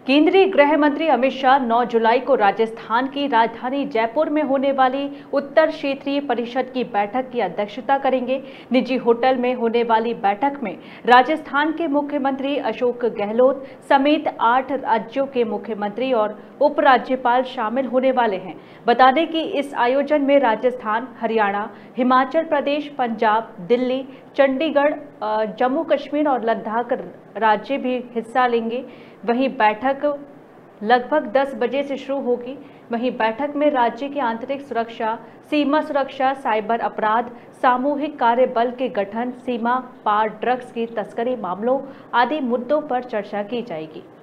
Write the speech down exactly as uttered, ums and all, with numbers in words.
केंद्रीय गृह मंत्री अमित शाह नौ जुलाई को राजस्थान की राजधानी जयपुर में होने वाली उत्तर क्षेत्रीय परिषद की बैठक की अध्यक्षता करेंगे। निजी होटल में होने वाली बैठक में राजस्थान के मुख्यमंत्री अशोक गहलोत समेत आठ राज्यों के मुख्यमंत्री और उपराज्यपाल शामिल होने वाले हैं। बता दें कि इस आयोजन में राजस्थान, हरियाणा, हिमाचल प्रदेश, पंजाब, दिल्ली, चंडीगढ़, जम्मू कश्मीर और लद्दाख राज्य भी हिस्सा लेंगे। वहीं बैठक लगभग दस बजे से शुरू होगी। वहीं बैठक में राज्य की आंतरिक सुरक्षा, सीमा सुरक्षा, साइबर अपराध, सामूहिक कार्य बल के गठन, सीमा पार ड्रग्स की तस्करी मामलों आदि मुद्दों पर चर्चा की जाएगी।